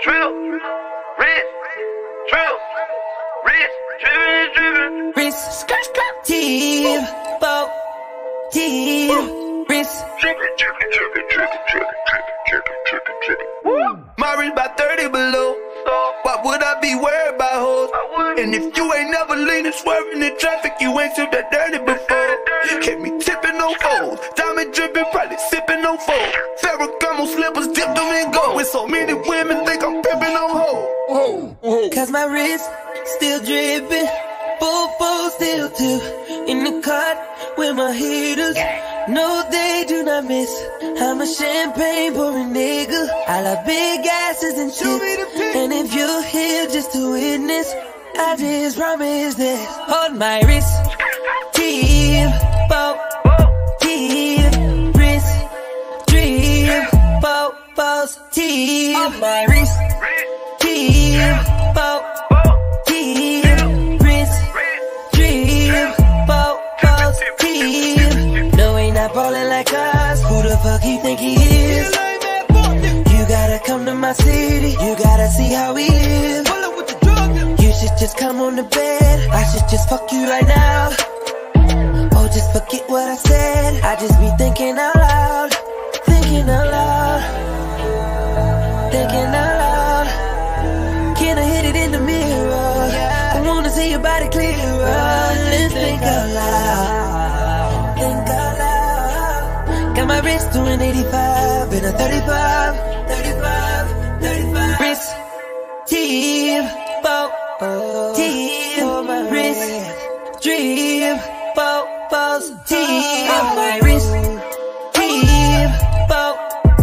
Drill, wrist, drill, wrist, drippin', Wrist, team, boat, team, wrist. My wrist by 30 below. Why would I be worried about hoes? And if you ain't never leaning, swerving in traffic, you ain't seen that dirty before. Kept me tipping on foes, diamond dripping, probably sipping on foes. Ferragamo slippers dipped them in gold. With so many women think I'm pimping on hoes. Cause my wrist still dripping, full still too. In the cut with my hitters, no they do not miss. I'm a champagne pouring nigga. I love big asses and tits. And if you're here just to witness, I just promise this. Hold my wrist, team, boat, team, wrist, dream, boat, boss, team. Hold my wrist, team, boat, team, wrist, dream, boat, boss, team. No, ain't not ballin' like us. Who the fuck you think he is? You gotta come to my city. You gotta see how we live. You should just come on the bed. I should just fuck you right now. Oh, just forget what I said. I just be thinking out loud. Thinking out loud. Thinking out loud. Can I hit it in the mirror? I wanna see your body clearer. Let's think out loud. Think out loud. Got my wrist doing 85 and a 35. 35. Wrist, team, boat, team, wrist, dream, boat, boss, team. My wrist, team, boat,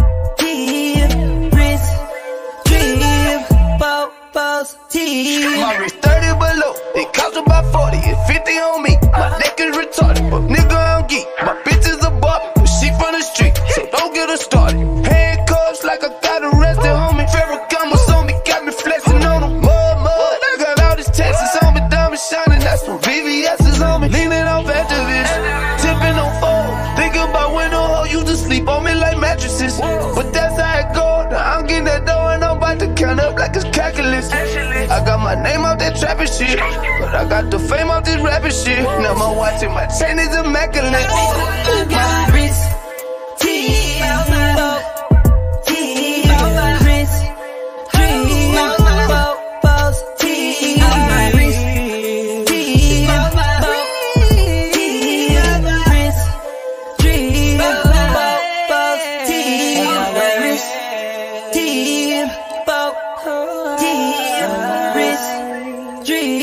team, wrist, dream, boat, boss, team. My wrist 30 below, it cost about 40, it's 50 on me. My neck is retarded, but nigga I'm geek. My bitch is a bop, but she from the street, so don't get her started. Handcuffs like I got arrested, homie. Ferragamo's on me, got me flexing on them. Mud, I got all these Texas on me, diamond shining, that's some VVS's on me. Leaning off activists, tipping on foes. Thinking about when no hoe used to sleep on me like mattresses. But that's how it go, now I'm getting that dough and I'm about to count up like it's calculus. I got my name out that trapping shit, but I got the fame out this rapping shit. Now my watch and my chain is immaculate. My wrist, team, boat, team, wrist, dream, boat, boss, team. My wrist, team, boat, team, wrist, dream, boat, boss, team. My wrist, team, boat, team, wrist, dream.